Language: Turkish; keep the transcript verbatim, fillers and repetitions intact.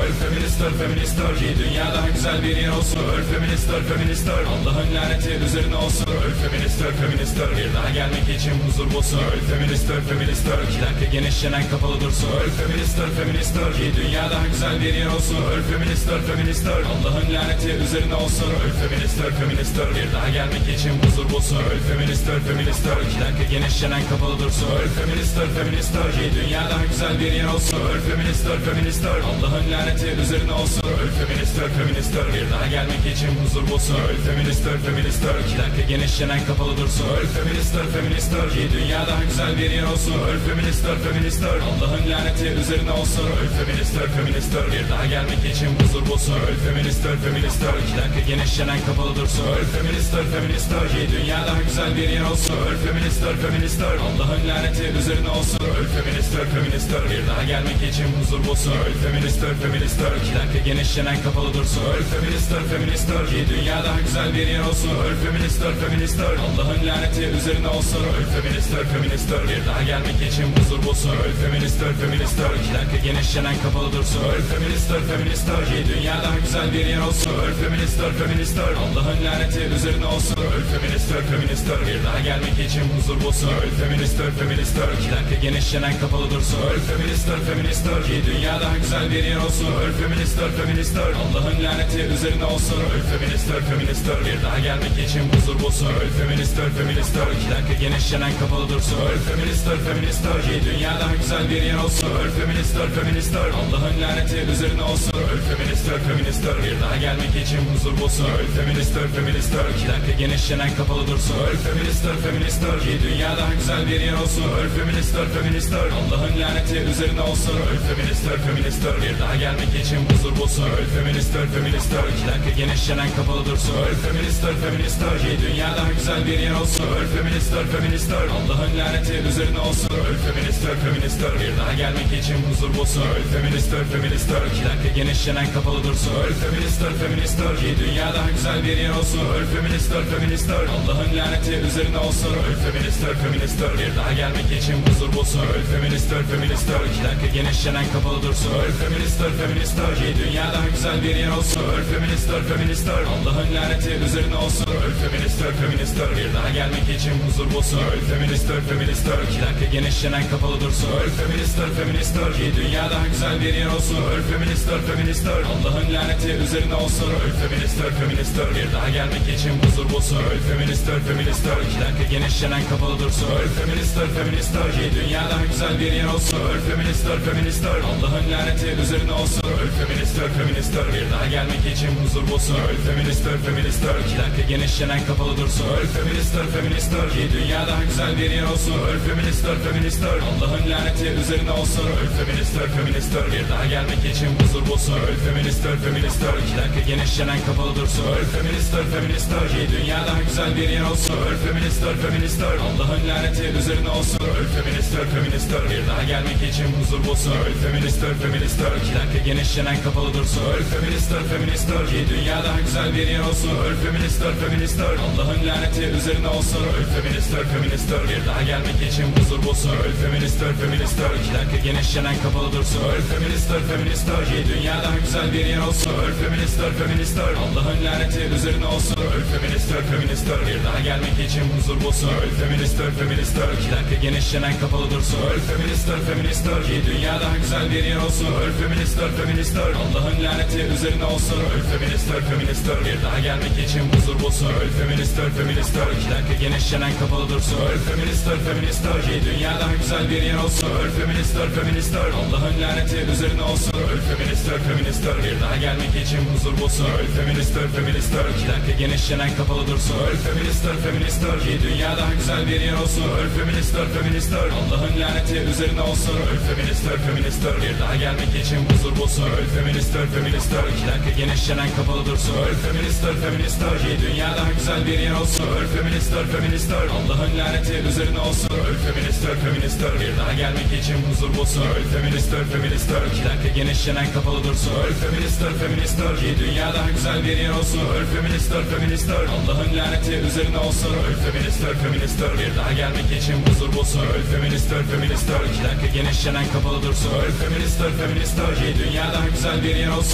Öl feministler feministler ki dünya daha güzel bir yer olsun. Öl feministler feministler Allah'ın laneti üzerine olsun. Öl feministler feministler bir daha gelmek için huzur bulsun. Öl feministler feministler iki dakika genişlenen kapalı dursun. Öl feministler feministler ki dünya daha güzel bir yer olsun. Öl feministler feministler Allah'ın laneti üzerine olsun. Öl feministler feministler bir daha gelmek için huzur bulsun. Öl feministler feministler iki dakika genişlenen kapalı dursun. Öl feministler feministler ki dünya daha güzel bir yer olsun. Öl feministler feministler Allah'ın laneti üzerine olsun. Öl feministler feministler bir daha gelmek için huzur bulsun. Öl feministler feministler iki dakika genişlenen kapalı dursun. Öl feministler feministler ki dünya daha güzel bir yer olsun. Öl feministler feministler Allah'ın laneti üzerine olsun. Öl feministler feministler bir daha gelmek için huzur bulsun. Öl feministler feministler iki dakika genişlenen kapalı dursun. Öl feministler feministler ki dünya daha güzel bir yer olsun. Öl feministler feministler Allah'ın laneti üzerine olsun. Öl feministler feministler bir daha gelmek için huzur bulsun. Öl feministler feministler iki dakika genişlenen kapalı dursun. Öl feministler feministler ki dünya daha güzel bir yer olsun. Öl feministler feministler Allah'ın laneti üzerine olsun. Öl feministler feministler bir daha gelmek için huzur bulsun. Öl feministler feministler iki dakika genişlenen kapalı dursun. Öl feministler feministler ki dünya daha güzel bir yer olsun. Öl feministler feministler Allah'ın laneti üzerine olsun. Öl feministler feministler bir daha gelmek için huzur bulsun. Öl feministler feministler iki dakika genişlenen kapalı dursun. Öl feministler feministler ki dünya daha güzel bir yer olsun. Öl feministler feministler Allah'ın laneti üzerine olsun. Öl feministler feministler bir daha gelmek için huzur bulsun. Öl feministler feministler iki dakika genişlenen kapalı dursun. Öl feministler feministler ki dünya daha güzel bir yer olsun. Öl feministler feministler Allah'ın laneti üzerine olsun. Öl feministler feministler bir daha gelmek için huzur bulsun. Öl feministler feministler iki dakika genişlenen kapalı dursun. Öl feministler feministler ki dünya daha güzel bir yer olsun. Öl feministler feministler Allah'ın laneti üzerine olsun. Öl feministler feministler bir daha gelmek için huzur bulsun. Öl feministler feministler iki dakika genişlenen kapalı dursun. Öl feministler feministler ki dünya daha güzel bir yer olsun. Öl feministler feministler Allah'ın laneti üzerine olsun. Öl feministler feministler bir daha gelmek için huzur bulsun. Öl feministler feministler iki dakika genişlenen kapalı dursun. Öl feministler feministler ki dünya daha güzel bir yer olsun. Öl feministler feministler Allah'ın laneti üzerine olsun. Öl feministler feministler bir daha gelmek için huzur bulsun. Öl feministler feministler iki dakika genişlenen kapalı dursun. Öl feministler feministler ki dünya daha güzel bir yer olsun. Öl feministler feministler Allah'ın laneti üzerine olsun. Öl feministler feministler bir daha gelmek için huzur bulsun. Öl feministler feministler iki dakika genişlenen kapalı dursun. Öl feministler feministler ki dünya daha güzel bir yer olsun. Öl feministler feministler Allah'ın laneti üzerine olsun. Öl feministler feministler bir daha gelmek için huzur bulsun. Öl feministler feministler iki dakika genişlenen kapalı dursun. Öl feministler feministler ki dünya daha güzel bir yer olsun. Öl feministler feministler Allah'ın laneti üzerine olsun. Öl feministler feministler bir daha gelmek için huzur bulsun. Öl feministler feministler iki dakika genişlenen kapalı dursun. Öl feministler feministler ki dünya daha güzel bir yer olsun. Öl feministler feministler Allah'ın laneti üzerine olsun. Öl feministler feministler bir daha gelmek için huzur bulsun. Öl feministler feministler iki dakika genişlenen kapalı dursun. Öl feministler feministler ki dünya daha güzel bir yer olsun. Öl feministler feministler Allah'ın laneti üzerine olsun. Öl feministler feministler bir daha gelmek için huzur bulsun. Öl feministler feministler iki dakika genişlenen kapalı dursun. Öl feministler feministler ki dünya daha güzel bir yer olsun. Öl feministler feministler Allah'ın laneti üzerine olsun. Öl feministler feministler bir daha gelmek için huzur bulsun. Öl feministler feministler iki dakika genişlenen kapalı dursun. Öl feministler feministler ki dünya daha güzel bir yer olsun. Öl feministler feministler Allah'ın laneti üzerine olsun. Öl feministler feministler bir daha gelmek için huzur bulsun. Öl feministler feministler iki dakika genişlenen kapalı dursun. Öl feministler feministler ki dünya daha güzel bir yer olsun. Öl feministler feministler Allah'ın laneti üzerine olsun. Öl feministler feministler bir daha gelmek için huzur bulsun. Öl feministler feministler iki dakika genişlenen kapalı dursun. Öl feministler feministler ki dünya daha güzel bir yer olsun. Öl feministler feministler Allah'ın laneti üzerine olsun. Öl feministler feministler bir daha gelmek için huzur bulsun. Öl feministler feministler iki dakika genişlenen kapalı dursun. Öl feministler feministler ki dünya daha güzel bir yer olsun. Öl feministler feministler Allah'ın laneti üzerine olsun. Öl feministler feministler bir daha gelmek için huzur bulsun. Öl feministler feministler iki dakika genişlenen kapalı dursun. Öl feministler feministler ki dünya daha güzel bir yer olsun. Öl feministler feministler Allah'ın laneti üzerine olsun. Öl feministler feministler bir daha gelmek için huzur bulsun. Öl feministler feministler iki dakika genişlenen kapalı dursun. Öl feministler feministler ki dünya daha güzel bir yer olsun. Öl feministler feministler Allah'ın laneti üzerine olsun. Öl feministler feministler bir daha gelmek için huzur bulsun. Öl feministler feministler iki dakika genişlenen kapalı dursun. Öl feministler feministler ki dünya dünya daha güzel bir yer olsun.